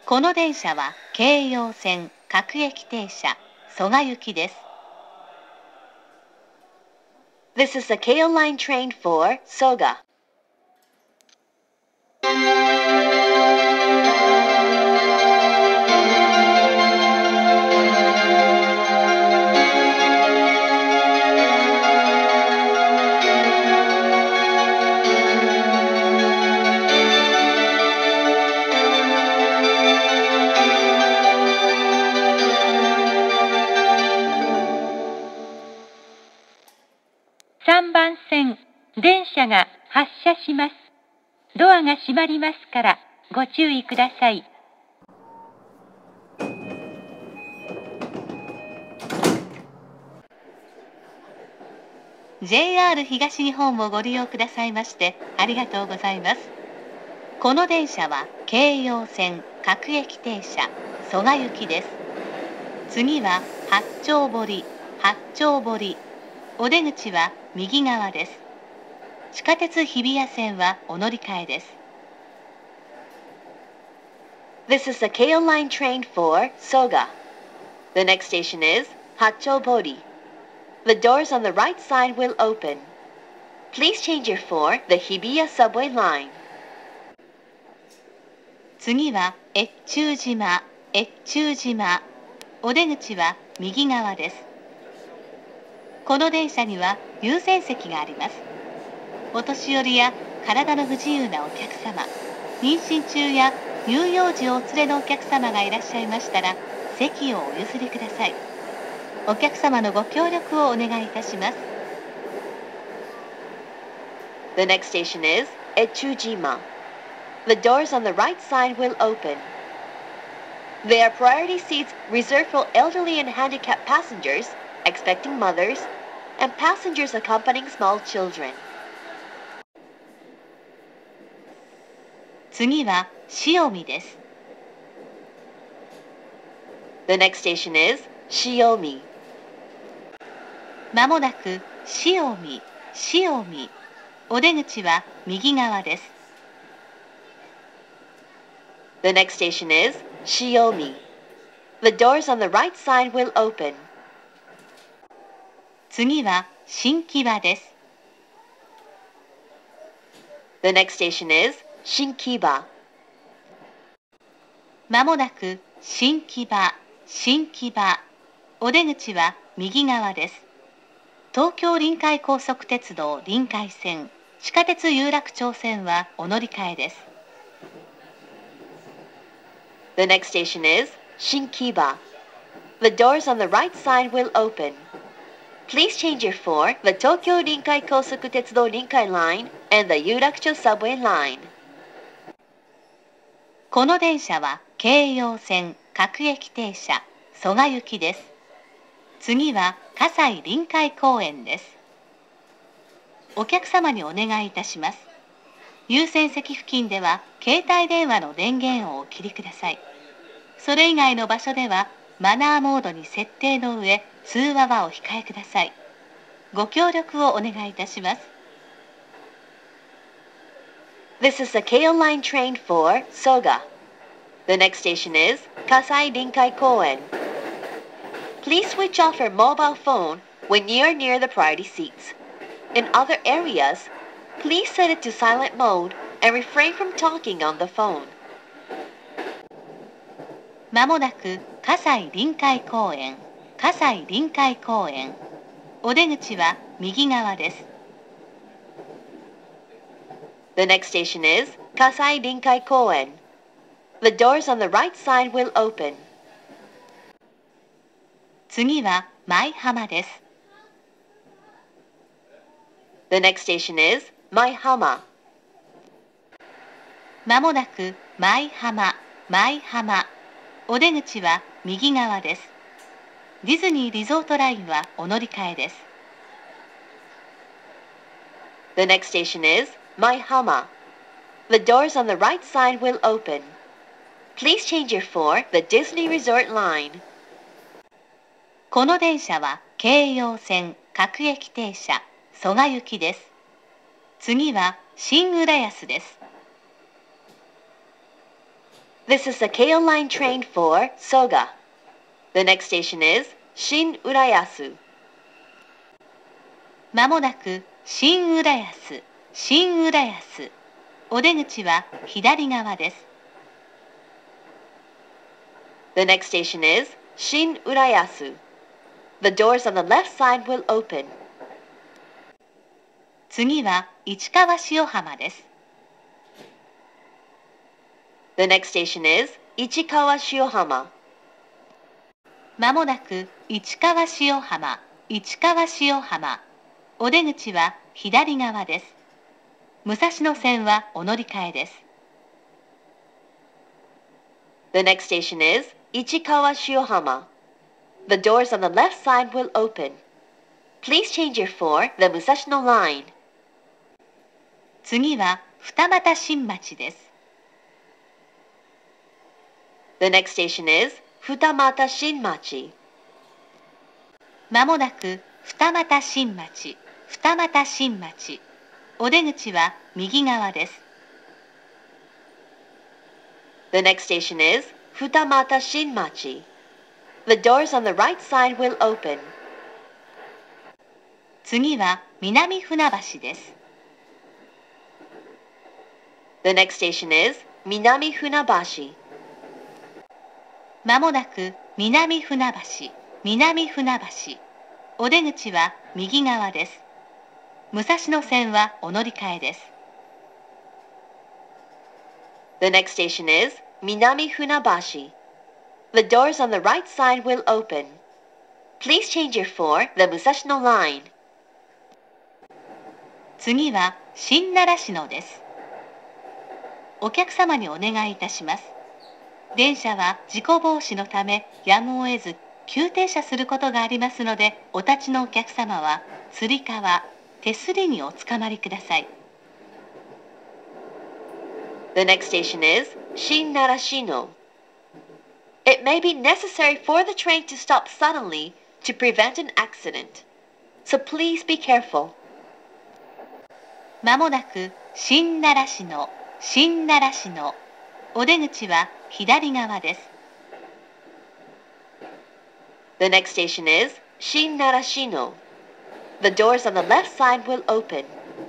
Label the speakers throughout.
Speaker 1: この電車は京葉線各駅停車蘇我行きです。
Speaker 2: This is the Keio Line train for Soga.
Speaker 1: 3番線、電車が発車します。ドアが閉まりますからご注意ください。JR 東日本をご利用くださいましてありがとうございます。この電車は京葉線各駅停車蘇我行きです。次は八丁堀、八丁堀。お出口は右側です。地下鉄日比谷線はお乗り換えです。
Speaker 2: This is the Keio Line train for Soga. The next station is Hachobori. The doors on the right side will open. Please change your for the Hibiya subway line.
Speaker 1: 次は越中島、越中島。お出口は右側です。この電車には優先席があります。お年寄りや体の不自由なお客様、妊娠中や乳幼児をお連れのお客様がいらっしゃいましたら、席をお譲りください。お客様のご協力をお願いいたします。
Speaker 2: The next station is Echujima. The doors on the right side will open. There are priority seats reserved for elderly and handicapped passengers, expecting mothers, and passengers accompanying small children.
Speaker 1: 次は塩見です。
Speaker 2: The next station is Shiomi.
Speaker 1: まもなく塩見、塩見。お出口は右側です。
Speaker 2: The next station is Shiomi. The doors on the right side will open.
Speaker 1: 次は新木場です。
Speaker 2: The next station is Shinkiba.
Speaker 1: まもなく新木場、新木場。お出口は右側です。東京臨海高速鉄道臨海線、地下鉄有楽町線はお乗り換えです。
Speaker 2: The next station is Shinkiba. The doors on the right side will open. Please change your for the Tokyo Rinkai Kosoku Tetsudo Rinkai Line and the Yurakucho Subway Line.
Speaker 1: この電車は京葉線各駅停車蘇我行きです。次は葛西臨海公園です。お客様にお願いいたします。優先席付近では携帯電話の電源をお切りください。それ以外の場所ではマナーモードに設定の上、通話はお控えください。ご協力をお願いいたします。
Speaker 2: This is the Keio Line train for Soga. The next station is Kasai Rinkai Koen. Please switch off your mobile phone when you are near the priority seats. In other areas, please set it to silent mode and refrain from talking on the phone.
Speaker 1: まもなく葛西臨海公園、葛西臨海公園。お出口は右側です。
Speaker 2: The next station is Kasai Rinkai Koen. The doors on the right side will open.
Speaker 1: 次は舞浜です。
Speaker 2: The next station is Maihama.
Speaker 1: まもなく舞浜、舞浜。お出口は右側です。ディズニーリゾートラインはお乗り換えです。
Speaker 2: The next station is Maihama. The doors on the right side will open. Please change your for the Disney Resort line.
Speaker 1: この電車は京葉線各駅停車蘇我行きです。次は新浦安です。
Speaker 2: This is the Keio Line train for Soga. The next station is Shin Urayasu.
Speaker 1: まもなく新浦安、新浦安。お出口は左側です。
Speaker 2: The next station is Shin Urayasu. The doors on the left side will open.
Speaker 1: 次は市川塩浜です。
Speaker 2: The next station is Ichikawa Shiohama.
Speaker 1: まもなく市川塩浜、市川塩浜。お出口は左側です。武蔵野線はお乗り換えです。
Speaker 2: The next station is Ichikawa Shiohama. The doors on the left side will open. Please change your for the Musashino line.
Speaker 1: 次は二俣新町です。
Speaker 2: The next station is Futamata Shinmachi.
Speaker 1: まもなく二俣新町、二俣新町。お出口は右側です。
Speaker 2: The next station is Futamata Shinmachi. The doors on the right side will open.
Speaker 1: 次は南船橋です。
Speaker 2: The next station is Minami Funabashi.
Speaker 1: まもなく南船橋、南船橋。お出口は右側です。武蔵野線はお乗り換えです。
Speaker 2: The next station is Minami Funabashi. The doors on the right side will open. Please change your for the Musashino line.
Speaker 1: 次は新習志野です。お客様にお願いいたします。電車は事故防止のためやむを得ず急停車することがありますので、お立ちのお客様はつり革、手すりにおつかまりください。
Speaker 2: The next station is Shin Narashino. It may be necessary for the train to stop suddenly to prevent an accident. So please be careful.
Speaker 1: まもなく新習志野、新習志野。お出口は左側です。
Speaker 2: The next station is Shin Narashino. The doors on the left side will open.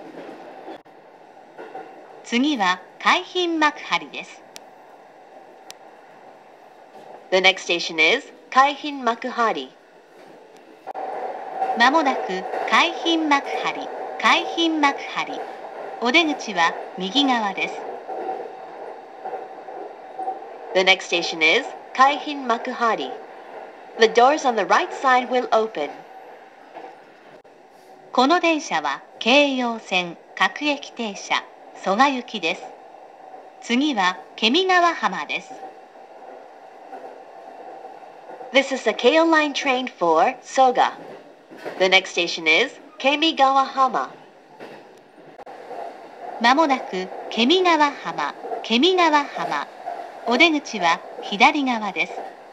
Speaker 1: 次は海浜幕張です。
Speaker 2: The next station is Kaihin Makuhari.
Speaker 1: まもなく海浜幕張、海浜幕張。お出口は右側です。
Speaker 2: The next station is Kaihin Makuhari. The doors on the right side will open.
Speaker 1: この電車は京葉線各駅停車蘇我行きです。次はケミ川浜です。
Speaker 2: This is the Keio Line train for Soga. The next station is Kemigawa Hama.
Speaker 1: まもなくケミ川浜、ケミ川浜。お出口は左側です。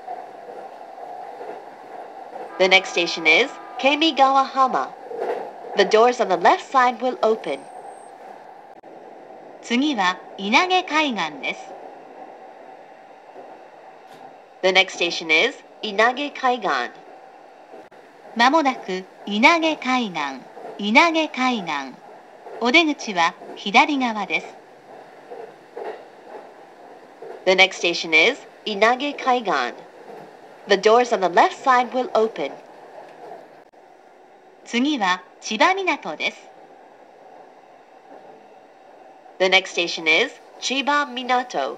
Speaker 2: The next station is Kemigawa Hama. The doors on the left side will open.
Speaker 1: 次は稲毛海岸です。
Speaker 2: The next station is Inage Kaigan.
Speaker 1: まもなく稲毛海岸、稲毛海岸。お出口は左側です。
Speaker 2: The next station is Inage Kaigan. The doors on the left side will open.
Speaker 1: 次は千葉港です。
Speaker 2: The next station is Chiba Minato.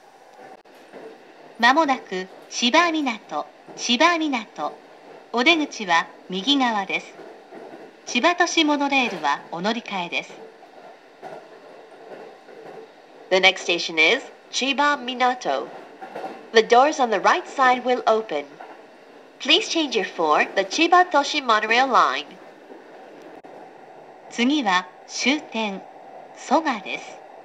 Speaker 1: まもなく千葉港、千葉港。お出口は右側です。千葉都市モノレールはお乗り換えです。
Speaker 2: The next station is Chiba Minato. The doors on the right side will open. Please change your for the Chiba Toshi monorail line.
Speaker 1: 次は終点、蘇我です。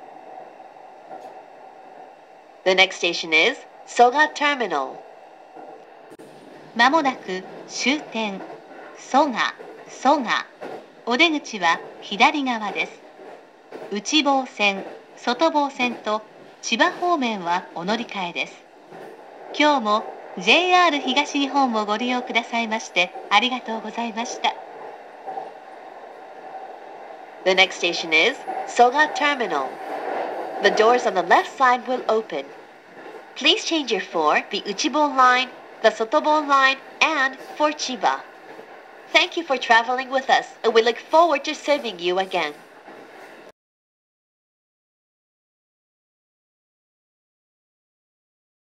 Speaker 2: The next station is Soga Terminal.
Speaker 1: まもなく終点、蘇我、蘇我。お出口は左側です。内房線、外房線と千葉方面はお乗り換えです。今日も JR 東日本をご利用くださいましてありがとうございました。
Speaker 2: The next station is Soga Terminal. The doors on the left side will open. Please change your for the Uchibon line, the Sotobon line, and for Chiba. Thank you for traveling with us, and we look forward to serving you again.